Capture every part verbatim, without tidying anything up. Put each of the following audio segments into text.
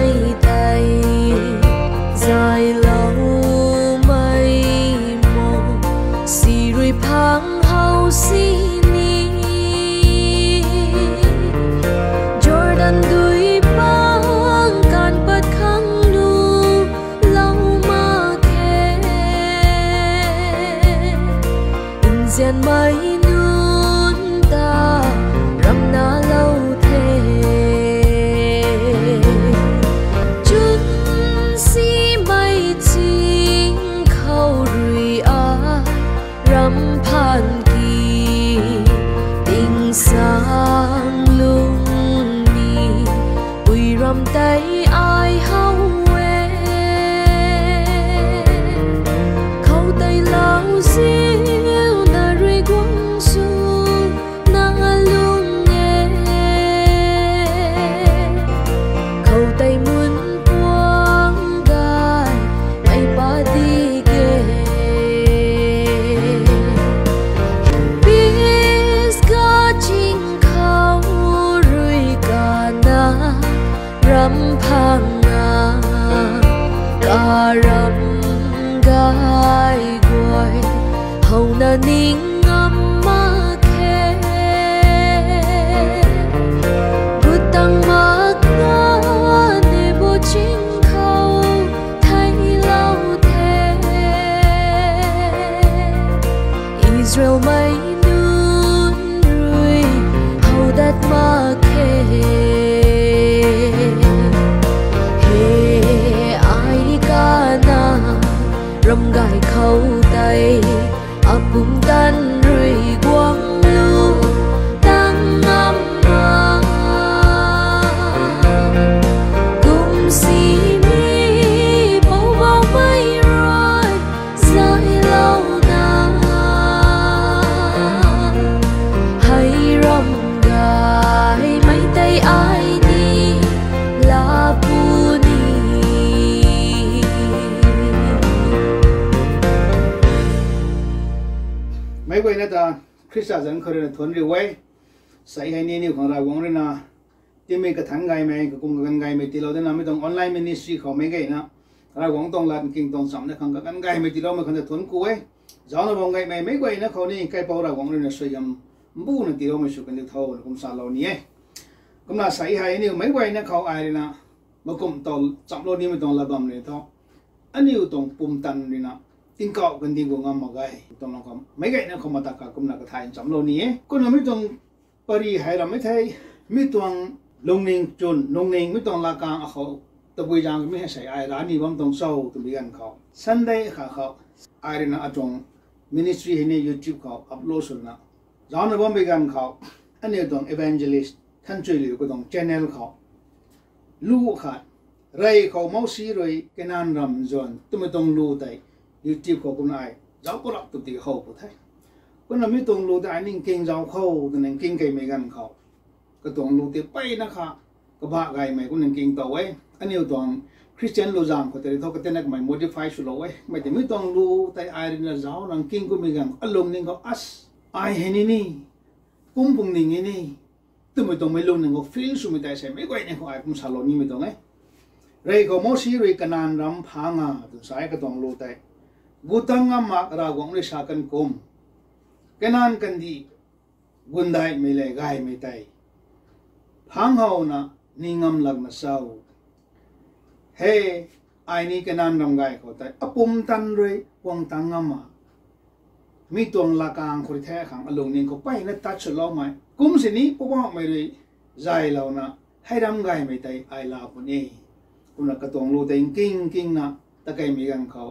mây tay dài lâu mây mộng xì rùi phang hao xì ni Jordan đuôi băng can bát khăng nu lâu mà khe in gian mây nun ta ram na lâu thế chút xí mây chính khâu rùi á ram phan kỳ tình sang lung ni ui ram tay ai hao quê khâu tay lao diêu na rui quăng su na lung nghe khâu tay muốn quăng gai ai ba đi ghê biết có chính khâu rui cả na ram phang na cả ram gai quay hầu na ning ngâm ma khe bút tăng mắc ngã để bộ chính khâu thay lâu thế Israel mây nun rui hầu đất ma khe he ai ca na ram gai khâu tay apum tan rui quang lu tăng ngâm ma cùng xì mi bầu bầu mây rồi dài lâu na hay ram gai mây tay ai đi la pu ni mấy quay nữa ta Christa dẫn khởi là thuần riu quay sai hay nhiềuของเราวงเลยนะที่มีกระถังไงไหมกับกลุ่มกันไงไหมที่เราได้นำไม่ต้องออนไลน์มินิสทรีเขาไม่ไงนะเราวงต้องรันกิ่งต้องสัมเนี่ยของกันไงไม่ที่เราไม่คนจะthuầnกูเว้ยย้อนวงไงไหมไม่ไงนะเขานี่ใกล้เป้าเราวงเลยนะสวยงามบู๊นะที่เราไม่สุกันที่เท่ากุมสารเรานี่กุมน่าใส่ให้นี่ไม่ไงนะเขาไอ้นะมากลุ่มตอนจับเรานี่ไม่ต้องระบำเลยเท่าอันนี้ต้องปุ่มตันเลยนะtin cọ gần đi của ngâm mà gai trong lòng không mấy cái nó không mà tất cả cũng là cái thái chấm lô ní con là mấy tuần Paris hay là mấy thay mấy tuần lông ninh chun lông ninh mấy tuần là càng họ tập bây giờ mấy sai ai ra đi bấm tuần sau tụi bị ăn khẩu Sunday khá khẩu ai đến ở trong ministry hay này YouTube khẩu upload xuống nào giờ nó bấm bị ăn khẩu anh ấy tuần evangelist thân chơi liệu cái tuần channel khẩu lu khát ray khẩu máu xí rồi cái nan rầm dồn tụi mình tuần lu tay YouTube của con này giáo có đọc từ từ khâu của thầy con là mấy tuần lúa tại ninh kinh giáo khâu từ ninh kinh cái mấy gần khâu cái tuần lúa thì bay nó khác cái bạc gai mấy con ninh kinh tàu ấy anh yêu tuần Christian lúa giang của thầy thôi cái tên này mày modify số lúa ấy mày thì mấy tuần lúa tại ai là giáo ninh kinh của mấy gần alum ninh có as ai hay ni ni cung bùng ninh ni từ mấy tuần mấy lúa ninh có feel số mấy tại sao mấy quay này có ai cũng xả lúa như mấy tuần ấy rồi có mỗi xí rồi cái nan ram phang à từ sai cái tuần lúa tại gutang amak ragong le sakan kom kenan kandi gundai me le gai me tai phang hau na ningam lag na sau he ai ni kenan ram gai ko tai apum tan re wang tangama mi tuang la kang khori the khang along ning ko pai na ta chlo mai kum se ni po ba mai re zai lo na hai ram gai me tai ai la pu ni kun la ka tong lu tai king king na ta kai mi gang khao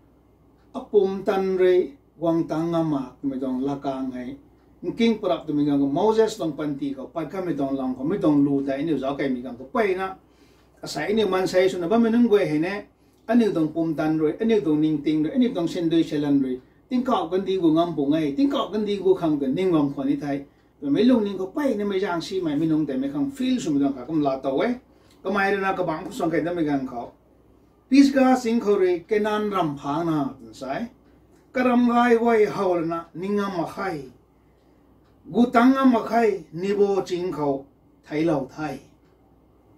apum tan re wang tangama mi dong la kang hai king prap tu mi gang Moses long panti ko pa ka mi dong lang ko mi dong lu dai ni zo kai mi gang ko pai na asai ni man sai su na ba mi nung gwe he ne ani dong pum tan re ani dong ning ting re ani dong sen doi selan re ting ka kan di gu ngam pu ngai ting ka kan di gu khang kan ning ngam khoni thai mi lung ning ko pai ne mi jang si mai mi nung te mi khang feel su mi dong ka kum la to we ka mai na ka bang song kai da mi gang ko Pisga singkhori kenan ram phana sai karam gai wai hawlna ninga makhai gutanga makhai nibo chingkho thailau thai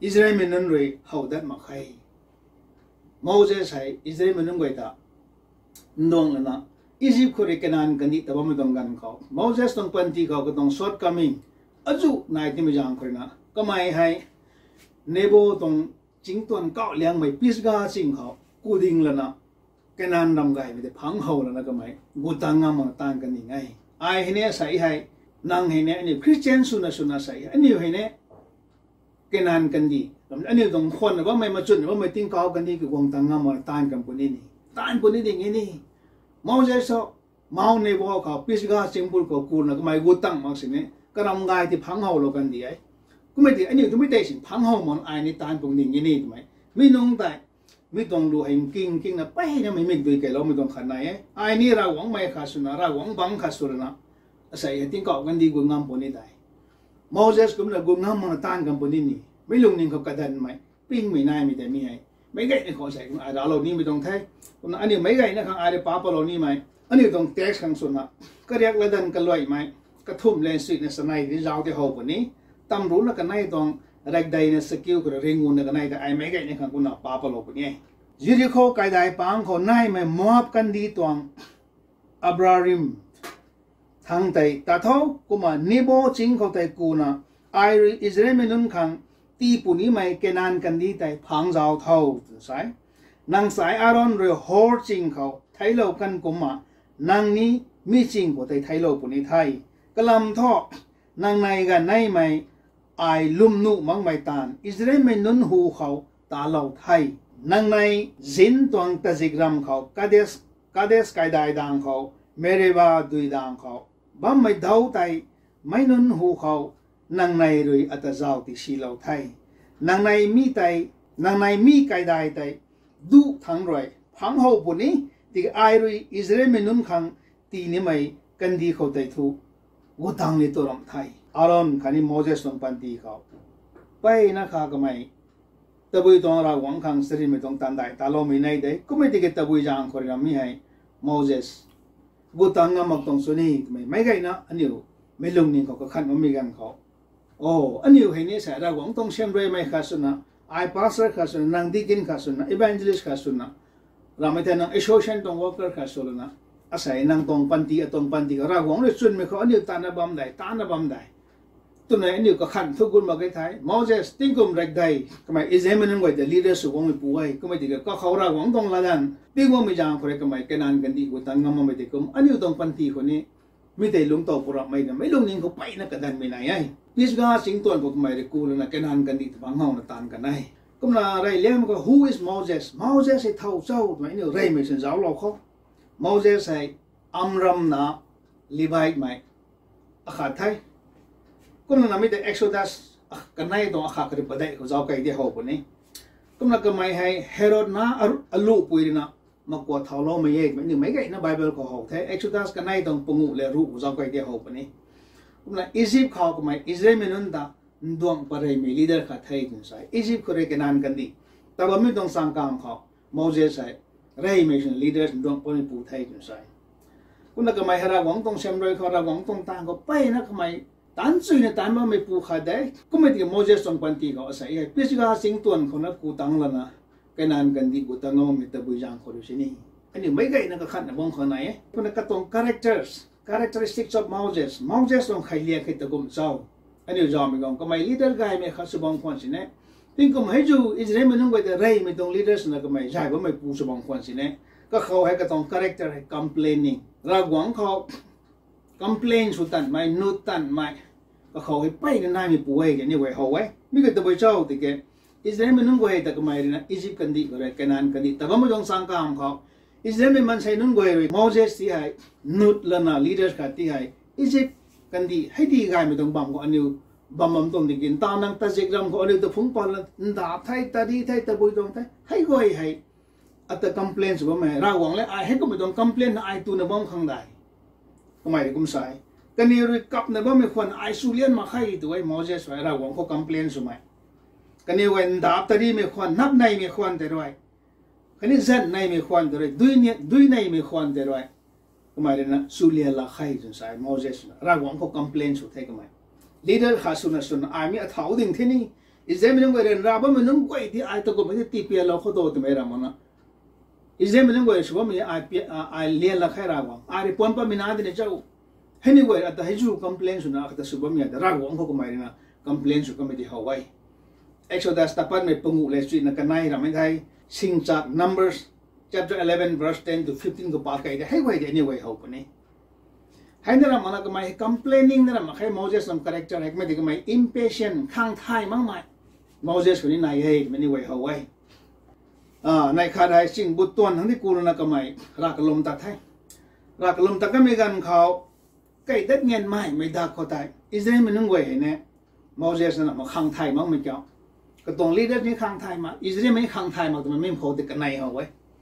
อิสราเอลนั้นรวยเขาดัดมาใครโมเสสให้อิสราเอลนั้นไว้ตาดวงนั้นอียิปต์คนเรียกนานกันดีแต่ว่าไม่ต้องกันเขาโมเสสต้องพันธีเขาก็ต้องสวดคำมิ่งอาจุนายที่ไม่จางคนนะก็ไม่ให้เนโบต้องจิงตัวนเก่าเลี้ยงไม่พิสกาสิงเขากูดิ่งแล้วนะแกนานรำไก่ไม่ได้พังเขาแล้วนะก็ไม่กูตั้งงามันตั้งกันยังไงไอ้เห็นเนี่ยใส่ให้นางเห็นเนี่ยอันนี้คริสเตียนสุนัขสุนัขใส่อันนี้เห็นเนี่ยแกนานกันดีอันนี้ต้องคนว่าไม่มาจุดว่าไม่ติ้งเก่ากันดีคือวงตั้งงามันตั้งกันปุ่นนี่นี่ตั้งปุ่นนี่อย่างนี้โมเสสเมาเนโบเขาพิสกาสิงปุ่นเขากูนะก็ไม่กูตั้งมาสิเนี่ยก็รำไก่ที่พังเขาแล้วกันดีไอ้ก็ไม่ดีอันนี้ก็ไม่ได้สิพังเขามันไอ้นี่ตั้งปุ่นนี่อย่างนี้ทำไมไม่นุ่งแต่ไม่ต้องดูให้กิ้งกิ้งนะไปเนี่ยไม่ไม่ดูแกเราไม่ต้องขันไหนไอ้นี่เราหวังไม่ขาดสุนนะเราหวังบังขาดสุนนะใส่ติ้งเก่ากันดีกูงามปุ่นนี่ได้โมเสสก็มันกูงามมันตั้งกันปุ่นนี่นี่ไม่ลงนี่เขากระดันไหมปิ้งไม่นายไม่แต่ไม่ให้ไม่ไงในขอใส่ไอ้เรานี่ไม่ต้องแท้คนอันนี้ไม่ไงนะข้างไอ้ป้าปลานี่ไหมอันนี้ต้องแท็กข้างสุนนะก็เรียกระดันกันลอยไหมกระทุ่มเลนสิในสมัยที่เราที่เขาปุ่นนี้ตำรู้แล้วกันไหนต้องเด็กใดในสกิลก็เร่งงูในกันไหนแต่ไอ้ไม่ไงในข้างคุณน่ะป้าปลาปุ่นนี้ยูริโคไกได้ปังคนไหนไม่มอบกันดีตัวอับราฮิมทั้งใจแต่เท่ากูมานิโบจิงเขาแต่กูนะไอริอิสราเอลไม่นุ่งขังตีปุ่นนี้ไม่เกนานกันดีแต่พังเจ้าเท่าใช่นางสายอารอนเรือฮอร์จิงเขาไทยเรากันกูมานางนี้มีจริงกว่าแต่ไทยเราปุ่นนี้ไทยกลำท่อนางในกันในไม่ไอลุ่มนุมังไม่ตานอิสราเอลไม่นุ่นหูเขาตาเราไทยนังในจินตวงตะจิกรำเขาคาเดสคาเดสไกได้ดังเขาเมเรบาดุยดังเขาบ้าไม่ดาวไตไม่นุนหูเขานังในรุยอัตเจ้าที่ชีเราไทยนังในมีไตนังในมีไกได้ไตดูทั้งรอยพังหูปุ่นนี้ที่ไอรุยอิสราเอลไม่นุนขังตีนี้ไม่กันดีเขาไตทุกวัดดังในตัวรำไทยอารอนขันนี้โมเสสต้องปันตีเขาไปนะคะก็ไม่ตะบุยตรงเราหวังขังสรีไม่ต้องตันได้ตาโลไม่ในได้ก็ไม่ติดตะบุยจางคนเราไม่ให้โมเสสกูตั้งงามักตรงส่วนนี้ไม่ไม่ไงนะอันนี้ไม่ลงนี่เขาก็ขันว่ามีกันเขาโอ้อันนี้เห็นนี่สายเราหวังตรงเชื่อมด้วยไม่ขาดสุนัขไอพาสเซอร์ขาดสุนัขนางดีกินขาดสุนัขอีวานเจลิสขาดสุนัขเราไม่แต่นางเอโชเชนตรงวอลเกอร์ขาดสุนัขอาศัยนางตรงปันตีตรงปันตีเราหวังเลยส่วนไม่เขาอันนี้ตาหน้าบัมได้ตาหน้าบัมได้ตัวไหนอันนี้ก็ขันทุกคนมาใกล้ท้ายโมเสสติ้งกุมรักได้ก็ไม่อิสราเอลมันไว้แต่ลีดเดอร์สุวงไม่ป่วยก็ไม่ติดก็เขาเราหวังตรงละดันติ้งว่าไม่จางคนก็ไม่กันนานกันดีกว่าตั้งงาไม่ติดกุมอันนี้ตรงปันตีคนนี้ไม่ได้ลงต่อปุระไม่ได้ไม่ลงนี่เขาไปนะกันดันไม่ไหนไอ้พิสกาสิงตัวพวกไม่ได้กูเลยนะกันนานกันดีบางห้องนะตานกันได้ก็มาอะไรเลี้ยงมันก็ who is Moses Moses ให้เท่าเจ้าไม่เนี่ยเร่ไม่ใช่เจ้าเราเขา Moses ให้อัมรัมนะลีไวท์ไม่อาขาดไทยก็มันไม่ได้ Exodus กันไหนตรงอาขาดริบได้เขาเจ้าใครที่เขาปุ่นนี้ก็มันก็ไม่ให้เฮโรดนะอลูปุยนะมากกว่าเท่าเราไม่เยอะไม่หนึ่งไม่ไงนะไบเบิลเขาเขาแท้ Exodus กันไหนตรงปุ่งเลยรู้เขาเจ้าใครที่เขาปุ่นนี้ก็มันอียิปต์เขาก็ไม่อิสราเอลไม่นุ่นตาดวงปะเรย์มีลีดเดอร์ขัดไทยถึงใส่อียิปต์เขาเรียกนานกันดีแต่ว่าไม่ต้องสังกังเขาโมเสสใส่เรย์ไม่ใช่ลีดเดอร์ดวงปนปูไทยถึงใส่คุณนักไม่ให้เราหวังต้องเชื่อมโดยเขาเราหวังต้องต่างเขาไปนักไม่ตันสุยเนี่ยตันมันไม่ปูขาดได้ก็ไม่ที่โมเสสต้องปันตีเขาใส่พิจารณาสิ่งตัวคนนั้นกูตั้งแล้วนะกันนานกันดีกูตั้งเอาไม่ตะบุยจางคนดูสินี่อันนี้ไม่ไงนักขันบ้องเขาไหนคุณนักต้อง characters characteristics of Moses Moses ต้องใครเรียกให้ตะกุมเจ้าอันนี้จอมกองก็ไม่ลีดเดอร์กายไม่ขัดสบองควันสิเนี่ยถึงก็ไม่จูอิสราเอลมันต้องไปแต่ไรไม่ต้องลีดเดอร์สนะก็ไม่ใช่ก็ไม่ปูสบองควันสิเนี่ยก็เขาให้ก็ต้อง character ให้ complaining เราหวังเขา complain สุดตันไม่นุตันไม่ก็เขาให้ไปกันได้ไม่ปูให้กันนี่ไว้เขาไว้ไม่ก็ตัวเจ้าติแกอิสราเอลมันต้องไปแต่ก็ไม่เลยนะอียิปต์กันดีก็เลยกันนานกันดีแต่ก็ไม่ต้องสังกังเขาอิสราเอลมันใช้นุ่งก็เลยโมเสสที่ให้นุตแล้วนะลีดเดอร์ขัดที่ให้อียิปต์กันดีให้ดีกายไม่ต้องบังก็อันนี้บัมบัมตรงนี้กินตานังตาเจกรำก็อันนี้ตัวฟุ้งปอลนดาบไทยตาดีไทยตาบุยตรงไทยให้ก็ให้ให้อัตคอมเพลนส์ว่าไม่เราหวังเลยไอ้ให้ก็ไม่ต้องคอมเพลนไอ้ตัวในบ้องข้างใดก็ไม่ได้กุมสายกันนี่รู้กับในบ้องไม่ควรไอ้สุเลียนมาให้ตัวไอ้โมเสสไว้เราหวังเขาคอมเพลนส์ว่าไม่กันนี่วันดาบตาดีไม่ควรนับในไม่ควรแต่ด้วยกันนี่เส้นในไม่ควรแต่ด้วยดุยเนี่ยดุยในไม่ควรแต่ด้วยก็ไม่ได้นะสุเลียนละให้จนสายโมเสสเราหวังเขาคอมเพลนส์สุดท้ายก็ไม่ลีดเดอร์ขาสุนัขสุนัขไอ้มีอัฐาวดิ่งที่นี่อิสราเอลมันต้องไปเรียนราบมันต้องไปที่ไอ้ตัวก็ไม่ได้ตีเปียเราเขาโตตัวไม่รามันนะอิสราเอลมันต้องไปชัวร์มีไอ้เปียไอ้เลี้ยงละแค่ราวไอ้เรื่องปนปนมีนาดีเนี่ยเจ้าเห็นนี่ว่าแต่ให้จู่คอมเพลนสุนัขแต่ชัวร์มีแต่ราวเขาก็ไม่ได้นะคอมเพลนสุก็ไม่ได้หาวไว้เอ็กซ์โซดัสตัดปันไม่ปุ่งอุเลสุนักกันไหนเราไม่ได้สิงจาก numbers chapter eleven verse ten to fifteen ก็ปากไก่ได้ให้ไว้ได้นี่ไว้หาวคนนี้ให้นั่นมันก็ไม่ complaining นั่นมันให้ Moses นำ character ให้ไม่ได้ก็ไม่ impatient ข้างท้ายมั้งไม่ Moses คนนี้นายให้ไม่ได้ไว้หาวไว้อ่าในขาได้สิ่งบุตรตัวทั้งที่กูรู้นะก็ไม่รักลมตัดให้รักลมตัดก็ไม่กันเขาไก่ตัดเงินไม่ไม่ได้เขาตายอิสราเอลมันต้องไว้ให้เนี่ย Moses นั่นมันข้างท้ายมั้งไม่เจ้าก็ตรง leader นี่ข้างท้ายมาอิสราเอลไม่ข้างท้ายมาแต่มันไม่พอติดกันในเอาไว้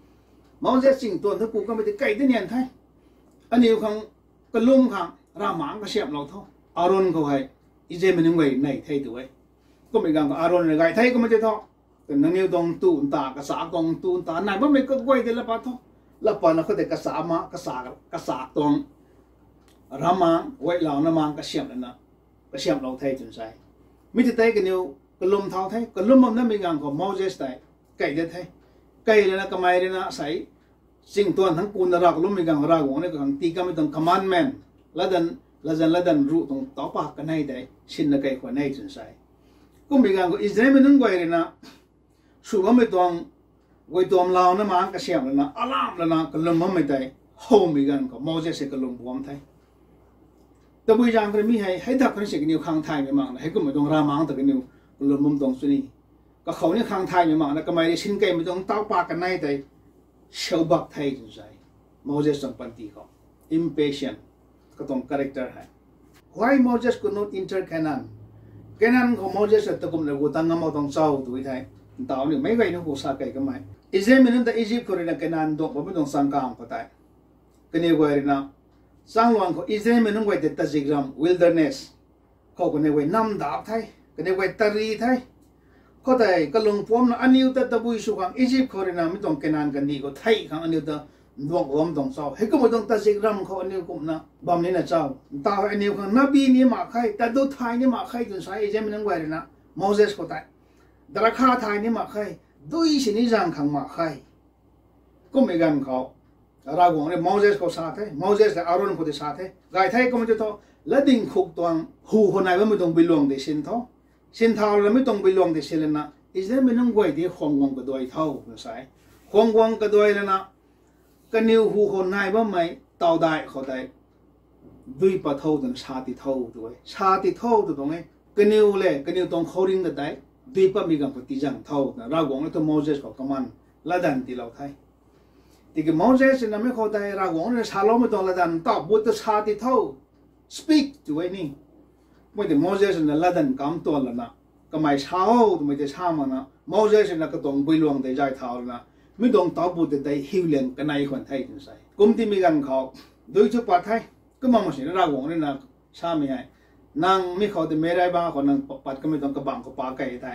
Moses สิ่งตัวทั้งกูก็ไม่ได้ไก่ตัดเงินไทยอันนี้ของก็ลุ่มข้างรามังก็เสียบเราท่ออารอนเขาให้อิสราเอลมันยังไว้ในไทยตัวไว้ก็ไม่กันก็อารอนในไทยก็ไม่ได้ท่อแต่นั่งอยู่ตรงตูนตากระสากองตูนตาไหนมันไม่ก็ไว้แต่ละปะท่อละปะนั่นเขาแต่กระสามากระสากระสาตรงรามังไว้เหล่านามังก็เสียบนั่นนะก็เสียบเราไทยจนใช่มิตรไทยกันอยู่ก็ลุ่มเท้าไทยก็ลุ่มมันนั่นเป็นการของโมเสสไทยไก่เด็ดไทยไก่เลยนะก็ไม่เลยนะใส่สิ่งตัวทั้งกูนรักลุ่มมีการรักวงนี่ก็ตีก็ไม่ต้อง commandment ละดันละดันละดันรู้ตรงต่อปากกันให้ได้ชินละไก่คนให้จนใส่ก็มีการก็อิสราเอลมันนึกไว้เลยนะสุวรรณไม่ต้องไว้ตัวเรานะมันก็เสียบแล้วนะอารามแล้วนะก็ลุ่มมันไม่ได้โฮมีกันก็โมเสสก็ลุ่มบวมไทยแต่บุญยังก็มีให้ให้ทักคนเสียกันอยู่ข้างไทยไม่มั่งให้ก็ไม่ต้องรามังแต่กันอยู่ลุ่มมุมตรงสุนีก็เขาเนี่ยข้างไทยไม่มั่งนะก็ไม่ได้ชินไก่ไม่ต้องต่อปากกันให้ได้ชาวบ้านไทยจนใช่โมเสสต้องปันตีเขา impatient ก็ต้อง character ให้ why Moses could not enter Canaan Canaan ของ Moses ตะกุมเลยกูตั้งงามต้องเจ้าตัวไทยตาวนี่ไม่ไงนะกูสักไก่ก็ไม่อิสราเอลมันแต่อียิปต์คนนั้น Canaan ดอกไม่ต้องสังกามก็ได้ก็เนี่ยว่าเลยนะสังหลวงของอิสราเอลมันไว้แต่ตัดสิกรัม wilderness เขาคนนี้ไว้น้ำดาบไทยก็เนี่ยไว้ตรีไทยก็ได้ก็ลงพร้อมนะอันนี้แต่ตะบุยสุขังอียิปต์เขาเรียนไม่ต้องเกณฑ์กันดีก็ไทยขังอันนี้แต่ดวงอมต้องเศร้าให้ก็ไม่ต้องตัดสินรำเขาอันนี้ก็นะบำนี้นะเจ้าตาอันนี้ขังนบีนี่มาใครแต่ดูไทยนี่มาใครจนใช้อีเจมันนั่งไว้เลยนะโมเสสก็ได้ดราคาไทยนี่มาใครดูอีสินิจังขังมาใครก็ไม่กันเขาราวงเนี่ยโมเสสก็สาธิโมเสสแต่อารอนก็ได้สาธิไก่ไทยก็ไม่จะท้อและดิ่งขุกตัวหูคนไหนว่าไม่ต้องไปลวงเดชินท้อสินท้าเราไม่ต้องไปลวงที่เชลนะอิสราเอลไม่ต้องไว้ที่ฮงกงก็ด้วยเท่านะใช่ฮงกงก็ด้วยแล้วนะก็นิวหูคนไหนว่าไม่ต่อได้เขาได้ด้วยปะเท่าถึงชาติเท่าด้วยชาติเท่าตัวตรงนี้ก็นิวเลยก็นิวต้องเขาดิ้งก็ได้ด้วยปะมีการปฏิจังเท่านะเราหวังว่าตัวโมเสสเขากำมันละดันที่เราไทยที่ก็โมเสสนั้นไม่เขาได้เราหวังว่าชาลอไม่ต้องละดันตอบบุตรชาติเท่า speak ด้วยนี่ไม่แต่โมเสสนั้นละดันกำตัวแล้วนะก็ไม่เช้าไม่ได้ช้ามันนะโมเสสนั้นก็ต้องไปลวงได้ใจเท่านะไม่ต้องตอบบุตรได้หิวเลี้ยงกันในคนไทยถึงใส่กลุ่มที่มีกันเขาโดยเฉพาะไทยก็มาไม่ใช่เราหวังนี่นะช้าไม่ไงนั่งไม่เขาแต่ไม่ได้บ้างคนนั่งปัดก็ไม่ต้องกระบังกระปาไก่ได้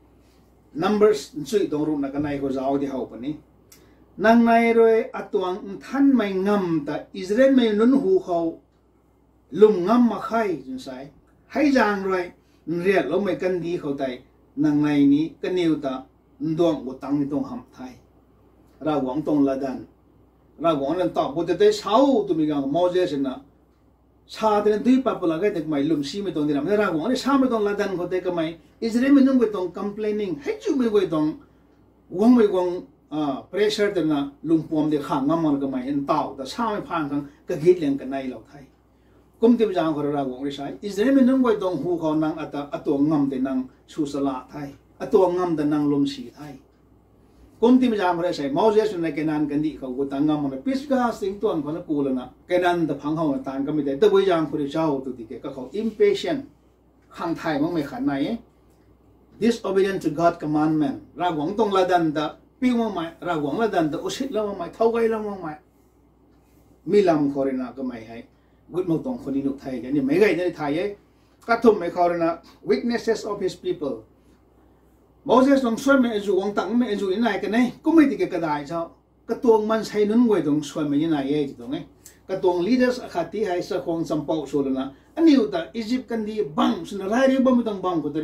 numbers สุดตรงรุ่นนักกันในเขาจะเอาที่เขาปนี้นั่งในโดยอัตวงท่านไม่งำแต่อิสราเอลไม่นุนหูเขาลุ่มงำมาใครจึงใส่ให้จางเลยเรียกเราไม่กันดีเขาใจนั่งในนี้ก็นิวตาดวงบุตังนี่ต้องหำไทยเราหวังตรงละดันเราหวังนั่นตอบบุตรได้เช้าตัวมีการโมเสสนะชาตินั้นด้วยปัปลาก็แต่ไม่ลุ่มซีไม่ต้องดีนะเราหวังนี่ชาไม่ต้องละดันเขาแต่ก็ไม่อิสราเอลไม่ต้องไปต้อง complaining ให้จู่ไม่ไปต้องหวังไม่หวังอ่า pressure แต่นะลุงปวมเด็กข้างงำมันก็ไม่เห็นเต่าแต่ชาไม่ผ่านกันก็คิดเลี้ยงกันในเราไทยกุมที่จางคนเราหวังได้ใช้อิสราเอลไม่ต้องไปต้องหูเขานั่งอัตอัตัวงำแต่นั่งสุสละไทยอัตัวงำแต่นั่งลมสีไทยกุมที่จางคนได้ใช้โมเสสในแกนันกันดีเขากูตั้งงำมันพิสกาสิงตัวคนละกูแล้วนะแกนันแต่พังเขาต่างก็ไม่ได้แต่วิจารณ์คนที่เจ้าตัวที่แกก็เขา impatient ข้างไทยมันไม่ขันไหน disobedient to God commandment เราหวังตรงละดันแต่ปิ้วมาไม่เราหวังละดันแต่อุชิตละมาไม่เท่าไกลละมาไม่มีลำคอรินาก็ไม่ให้กุดมตรงคนนี้นุกไทยกันนี่ไม่ไงในไทยก็ทุ่มไม่คอรินา weaknesses of his people โมเสสต้องช่วยไม่จูงตั้งไม่จูยังไงกันเนี่ยก็ไม่ติดกระดาษเจ้ากระตัวมันใช้นุ่นไว้ต้องช่วยไม่ยังไงเองตรงนี้กระตัว leaders ขัดที่ให้สักคนสัมปองส่วนนะอันนี้อุตส่าห์อียิปต์กันดีบังสุนทรายรีบไม่ต้องบังก็ได้นะ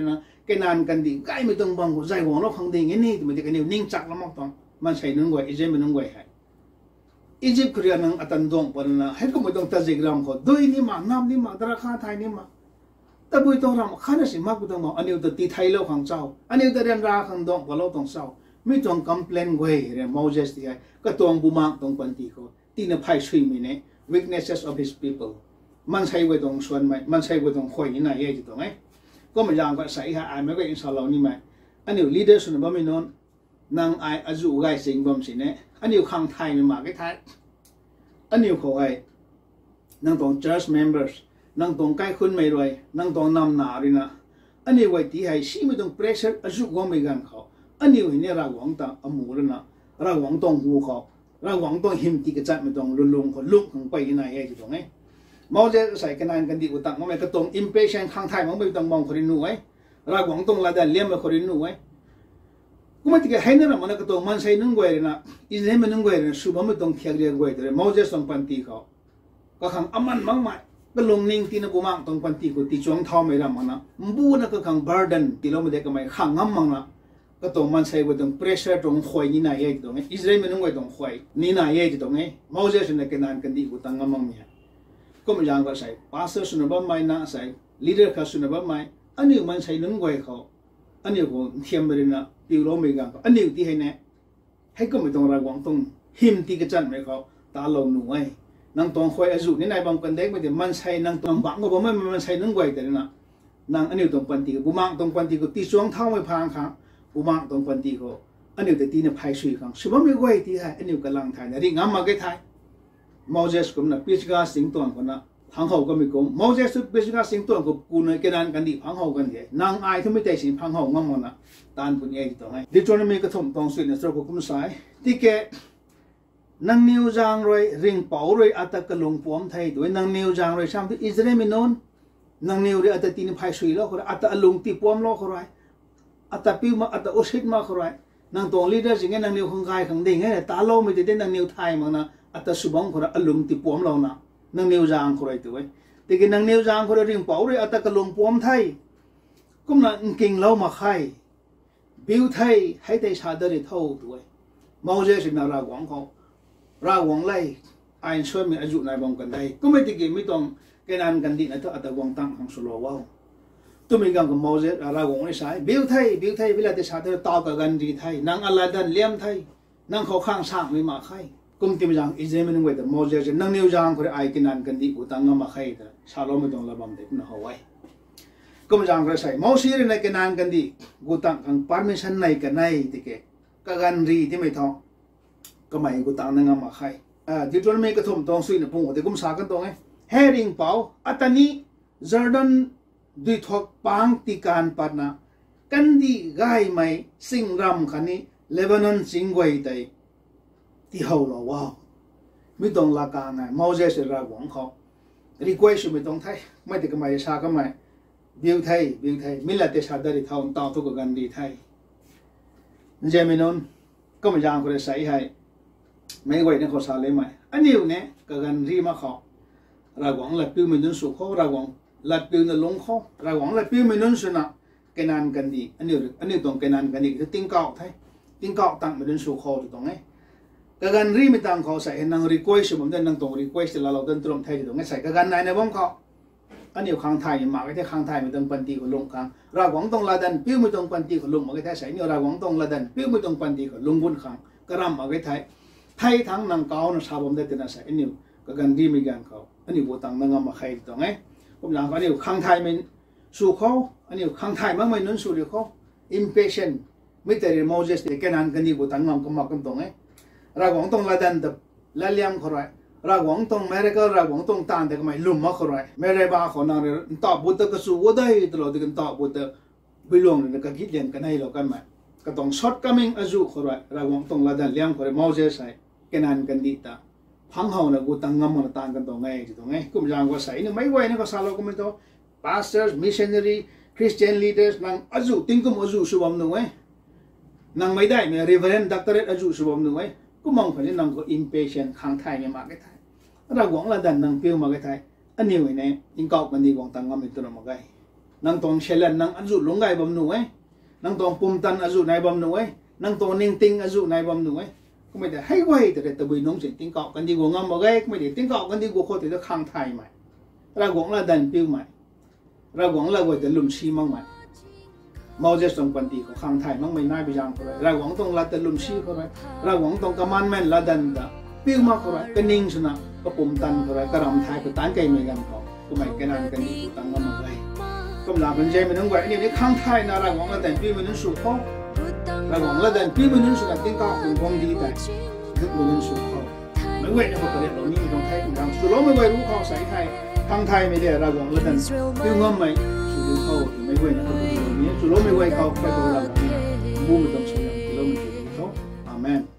cái nan cần đi cái mới tung bằng của giải hoàng nó không đi nghe ní thì mình thì cái nhiều ninh chặt lắm mongมันใช่นึงไว้อีเจมันนึงไว้ให้อียิปต์เรียนนึงอัตันดงปนนะให้ก็ไม่ต้องตัดสิกรรมเขาด้วยนี่มาน้ำนี่มาตราคาไทยนี่มาแต่บุยต้องรำข้าเนี่ยสิมากบุต้องมาอันนี้ตัวตีไทยเราขังเจ้าอันนี้ตัวเรียนราขังดงพอเราต้องเศร้าไม่ต้องคอมเพลนไว้เรื่อง Moses ที่ไอ้ก็ตัวบุมังต้องปันตีเขาที่เนี่ยไพ่ช่วยมีเนี่ย weaknesses of his people มันใช่ไว้ตรงส่วนไหมมันใช่ไว้ตรงคอยนี่ไหนเองจุดตรงไหนก็ไม่ยังก็ใส่หาไอ้ไม่ก็อินชาอัลลอฮ์นี่ไหมอันนี้ leader ส่วนบ่ไม่นอนนางไออาจูไกสิงบอมสิเนี่ยอันนี้ข้างไทยนี่มาไกไทยอันนี้เขาไอ้นางตรง church members นางตรงใกล้คุณไม่รวยนางตรงนำหนาเลยนะอันนี้ไว้ที่ให้ชีไม่ต้อง pressure อาจูก็ไม่กันเขาอันนี้วันนี้เราหวังต่างอมูเลยนะเราหวังตรงหูเขาเราหวังตรงหิมที่กระจัดไม่ต้องลุลงเขาลุกของไปยังไงไอ้จุดตรงนี้มองจะใส่กันนานกันดีกว่าต่างมันไม่กระตรง impatient ข้างไทยมันไม่ต้องมองคนนู้นไว้เราหวังตรงระดับเลี้ยงมาคนนู้นไว้กูไม่ติดกับให้นั่นนะมันก็ต้องมันใช้นุ่งไว้เลยนะอิสราเอลมันนุ่งไว้เลยสุบมันไม่ต้องเทียบเรียกไว้เลยมอเสสต้องปันตีเขาก็ขังอามันมั่งไม่ก็ลงนิ่งที่นักบุมังต้องปันตีกูตีจวงเท้าไม่รำมันนะบูนักก็ขัง burden ที่เราไม่ได้ก็ไม่ขังงั้มมั่งนะก็ต้องมันใช้ไว้ต้อง pressure ตรงคอยนี่นายเองตรงนี้อิสราเอลมันนุ่งไว้ตรงคอยนี่นายเองตรงนี้มอเสสเนี่ยแค่นั้นกันดีกูตั้งงั้มมั่งเนี่ยก็ไม่ยังก็ใส่ pastor สุนทรไม่นะใส่ leader เขาสุนทรไม่อันนี้มันใช้นุ่งไว้เขาอันนี้ก็เทียมไปเลยนะติวโรไม่กันอันนี้ที่ให้เนี่ยให้ก็ไม่ต้องระวังต้องหิมที่กระจันไม่เขาตาลงหนุ่ยนั่งตรงคอยอาจุนี่นายบางคนเด็กไม่ได้มันใช้นั่งตรงบังก็บอกไม่มันใช้นุ่งไว้แต่นะนั่งอันนี้ตรงปันตีกูมังตรงปันตีกูตีช่วงเท้าไม่พังค่ะกูมังตรงปันตีกูอันนี้แต่ตีเนี่ยพายสุยค่ะสุบไม่ไว้ที่ให้อันนี้กำลังถ่ายนะที่งั้นมาแค่ถ่ายมอเสสก็มันพิจารณาสิ่งตัวคนนะพังเขาก็ไม่กลมมอเสสพิจารณาสิ่งตัวก็กูเนี่ยแค่นั้นกันดีพังเขากันเดียนางไอ้ที่ไม่ได้สิ่งพังเขางั้นมันนะตานปุ่นเองตรงไหนดิจวนมีกระทงตรงสุดเนี่ยสระกุมสายที่แกนังนิวจางรอยริงเป่ารอยอัตตะลงปวมไทยด้วยนังนิวจางรอยซ้ำที่อิสราเอลไม่นอนนังนิวเรียอัตตีนพายสุยล้อเขาอัตตะลงตีปวมล้อเขาไรอัตตะปิวมาอัตตะโอชิดมาเขาไรนังตรงลีดเดอร์สิ่งนี้นังนิวข้างกายข้างเด้งไงตาโลไม่ได้นังนิวไทยมั้งนะอัตตะสุบังเขาอัลลงตีปวมเรานะนังนิวจางเขาไรตัวแต่กินนังนิวจางเขาริงเป่ารอยอัตตะลงปวมไทยก็มันกิ่งเล่ามาใครบิวไทยให้ได้ชาดริเท่าด้วยมอเสสนาราหวังเขาราหวังไล่ไอ้ช่วยมีอายุนายบงกันได้ก็ไม่ติดไม่ต้องแกนันกันดีนะถ้าอัตวังตั้งของสุโลวาวตัวมีกันกับมอเสสราหวังไม่ใช่บิวไทยบิวไทยเวลาที่ชาดริต่อกันดีไทยนางอัลลาดันเลี้ยมไทยนางเขาข้างสร้างไม่มาใครกุมที่มีจังอิสราเอลมันไว้แต่มอเสสนางนิวจางเขาไอ้กินนันกันดีอุตังงามาใครแต่ชาโลไม่ต้องระบำเด็กนะเขาไว้ก็มันจังกระใสมอสีในกันนานกันดีกูตั้งขัง permission ในกันในที่แกก็กันรีที่ไม่ท้องก็ไม่กูตั้งนั่งมาใครอ่าที่ตอนนี้ก็ทุ่มตรงสุยนะพงศ์แต่กุมสากันตรงไงเฮริงเปาอัตนี้จอร์แดนดุยทอกปังติการปัตนากันดีง่ายไหมสิงรำคันนี้เลบานอนสิงไว้ใจที่เขาเราว้าวไม่ต้องละกันนะมอเสสระหวังเขา request ไม่ต้องไทยไม่ติดกับไม่ชาก็ไม่บิวไทยบิวไทยมิลเลตชาดาริท่าต่างทุกกันดีไทยเจมินนก็ไม่ยางคนใส่ให้ไม่ไหวในข้อสารเลยไหมอันนี้เนี่ยก็กันรีมาเขาระวังหลับปิ้วไม่นุนสุขระวังหลับปิ้วนั่งลงเขาระวังหลับปิ้วไม่นุนสุนัขแกนันกันดีอันนี้อันนี้ตรงแกนันกันดีคือติ้งเก่าไทยติ้งเก่าตั้งไม่นุนสุขเขาตรงไหนก็กันรีไม่ตั้งเขาใส่ให้นางรีเควสผมได้นางตรงรีเควสแล้วเราเดินตรงไทยตรงไหนใส่ก็กันนายในบ้องเขาอันนี้ข้างไทยมาก็ที่ข้างไทยไม่ต้องปันตีกับลงข้างราหวังตรงละดันปิ้วไม่ต้องปันตีกับลงมาก็ที่ใส่เนี่ยราหวังตรงละดันปิ้วไม่ต้องปันตีกับลงบนข้างก็รำมาก็ไทยไทยทั้งนางเก่านะชาวบ้านได้แต่น่าใส่อันนี้ก็กันดีไม่กันเขาอันนี้บัวตังนางมาใครตรงไหนผมอยากอันนี้ข้างไทยมันสู้เขาอันนี้ข้างไทยมันไม่นุ่นสู้เขา impatient ไม่แต่เรื่องโมเสสแต่แค่นั้นกันดีบัวตังนางก็มากันตรงไหนราหวังตรงละดันแต่ละเลี้ยงเขาไรราหวังตรงแม่เรก็ราหวังตรงตานแต่ก็ไม่ลุ่มมาเขาไรแม่เรบ้าเขานางเรตอบบุตรก็สู้ว่าได้ตลอดที่กันตอบบุตรไปลงเนี่ยก็คิดเรียนกันให้เรากันไหมก็ต้องช็อตก็มิ่งอายุเขาไรราหวังตรงละดันเลี้ยงเขาไรโมเสสใส่แค่นั้นกันดีตาพังเขาเนี่ยกูตั้งงำมันตานกันตรงไงตรงไงกูไม่ยังว่าใส่เนี่ยไม่ไหวเนี่ยก็สาวเราก็ไม่ต้อง pastors missionary Christian leaders นางอายุติ้งก็อายุสุบอมหนึ่งไว้นางไม่ได้เนี่ย reverend doctorate อายุสุบอมหนึ่งไว้ก็มองคนนี้นางก็ impatient ข้างไทยเนี่ยมาไม่ได้ราหวังละดันนางเปี้ยวมาไม่ได้อันนี้ไว้เนี่ยยิ่งเก่ากันดีกว่าตั้งงำเป็นตัวมาไงนังตองเชลันนังอันจุลงไงบำหนุ่ยนังตองปุ่มตันอันจุในบำหนุ่ยนังตองนิ่งติงอันจุในบำหนุ่ยก็ไม่ได้ให้ไว้แต่แต่ตะบุยน้องเสียงติ้งเกาะกันดีกว่างามบ่ไงไม่ได้ติ้งเกาะกันดีกว่าโคตรจะข้างไทยใหม่เราหวังเราดันปิ้วใหม่เราหวังเราไว้แต่ลุมชีมั่งใหม่มอจะส่งกันดีกับข้างไทยมั่งไม่น่าไปยังเขาเลยเราหวังต้องเราแต่ลุมชีเขาเลยเราหวังต้องกำมันแม่นเราดันแต่ปิ้วมากเขาเลยก็นิ่งชนะก็ปุ่มตันเขาเลยก็รำไทยก็ตั้งใจไม่กันเขาก็ไม่กันนั่นกันดีกูตั้งกันมาเลยก็หลับเป็นใจมันต้องไหวนี่นี่ข้างไทยนะเราหวังเราแต่ปิ้วมันนั้นสุดเขาเราหวังเราแต่ปิ้วมันนั้นสุดติ้งเกาะคงคงดีแต่นึกมันนั้นสุดเขาไม่ไหวนะพวกเราเรานี่ต้องไทยของเราสุดล้อไม่ไหวรู้เขาใส่ไทยทางไทยไม่ได้เราหวังเราแต่ปิ้วงอมไหมสุดเขาไม่ไหวนะพวกเราเนี่ยสุดล้อไม่ไหวเขาแค่ตัวเราเนี่ยบูมต้องใช้เราไม่ถูกเขาอาเมน